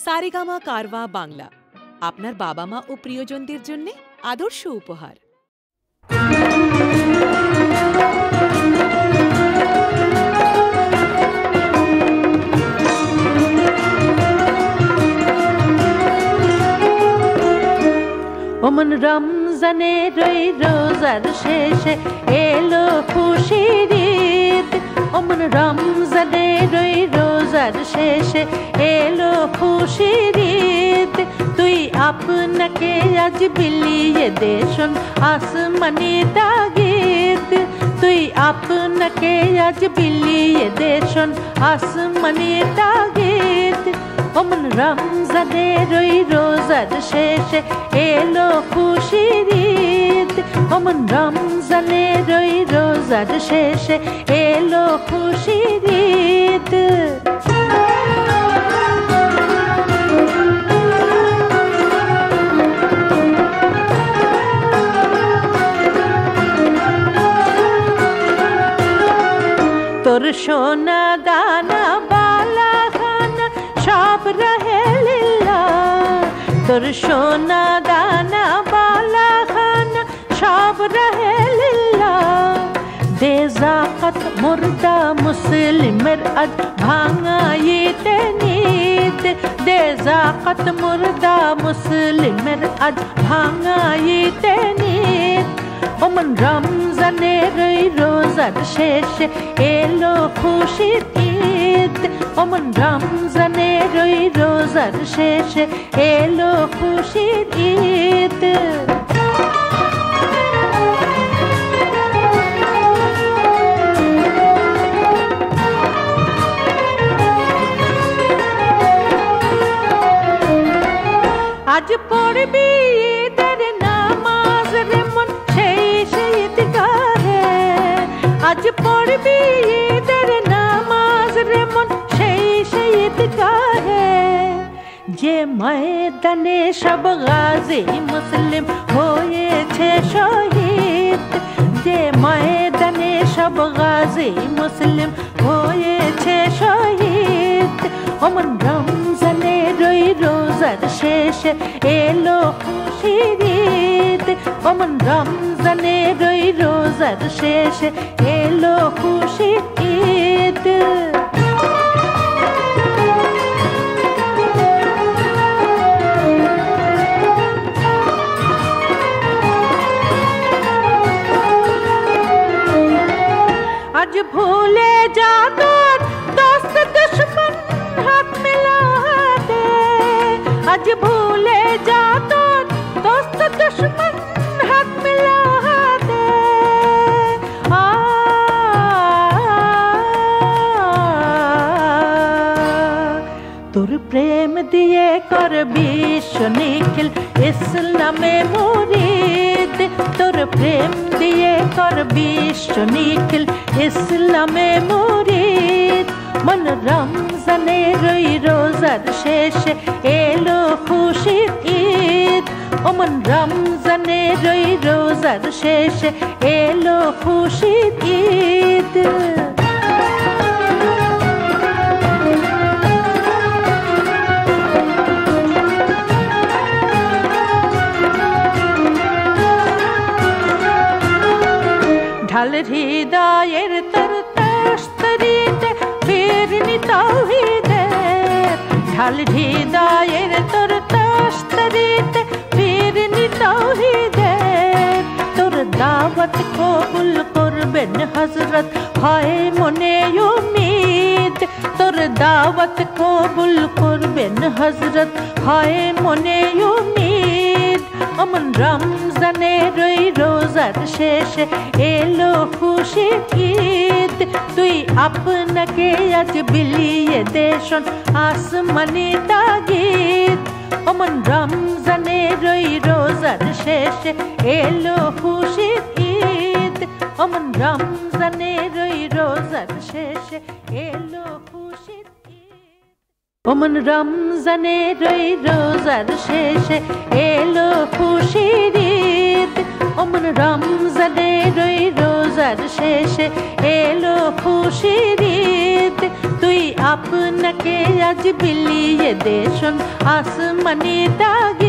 সারেগামা কারওয়া বাংলা আপনার বাবা মা ও প্রিয়জনদের জন্য আদর্শ উপহার। ওমন রমজানের রোজার শেষে এলো খুশির ঈদ। ওমন রমজানের রোজার শেষে এলো খুশির ঈদ। তুই আপনাকে আজ বিলিয়ে দে শোন আসমানি তাগিদ। তুই আপনাকে আজ বিলিয়ে দে শোন আসমানি তাগিদ। ওমন রমজানের রোজার শেষে এলো খুশির ঈদ। ওমন রমজানের রোজার শেষে এলো খুশির ঈদ। তোর সোনা দানা বালা খানা সব রহে লিল্লাহ। তোর সোনা দানা বালা খানা সব রহে লিল্লাহ। দে যাকাত মুর্দা মুসলিমের আজ ভাঙাইতে নিদ। দে যাকাত মুর্দা মুসলিমের আজ ভাঙাইতে নিদ। ওমন রমজানের রোজার শেষে এলো খুশির ঈদ। ওমন রমজানের রোজার শেষে এলো খুশির ঈদ। আজ পড়বি ঈদের নামাজ রে মন সেই ঈদগাহে। আজ পড়বি ঈদের নামাজ রে মন সেই ঈদগাহে। যে ময়দানে সব গাজী মুসলিম হয়েছে শহীদ। যে ময়দানে সব গাজী মুসলিম হয়েছে শহীদ। ওমন রমজানের রোজার শেষে এলো খুশির ঈদ। ওমন রমজানের রোজার শেষে এলো খুশির ঈদ। আজ ভুলে যা তোর দোস্ত দুশ্মন হাত মিলা দে। আজ ভুলে যা তোর দোস্ত দুশ্মন হাত মিলা দে। তোর প্রেম দিয়ে কর বিশ্ব নিখিল ইসলামে মুরিদ। তোর প্রেম দিয়ে কর বিশ্ব নিখিল ইসলামে মুরিদ। মন রমজানের রোজার শেষে এলো খুশির ঈদ। ওমন রমজানের রোজার শেষে এলো খুশির ঈদ। ঢাল হৃদয়ের তোর তস্তরিতে ফিরনি তাওহীদের। ঢাল হৃদয়ের তোর তস্তরিতে ফিরনি তাওহীদের। তোর দাওয়াত কবুল করবেন হযরত হয় মনে উম্মীদ। তোর দাওয়াত কবুল করবেন হযরত হয় মনে উম্মীদ। ওমন রমজানের রোজার শেষে এলো খুশির ঈদ। তুই আপনাকে আজ বিলিয়ে দে শোন আসমানি তাগিদ। ওমন রমজানের রোজার শেষে এলো খুশির ঈদ। ওমন রমজানের রোজার শেষে এলো খুশির ঈদ। ওমন রমজানের রোজার শেষে এলো খুশির ঈদ। ওমন রমজানের রোজার শেষে এলো খুশির ঈদ। তুই আপনাকে আজ বিলিয়ে দেশন আসমানি দাগে।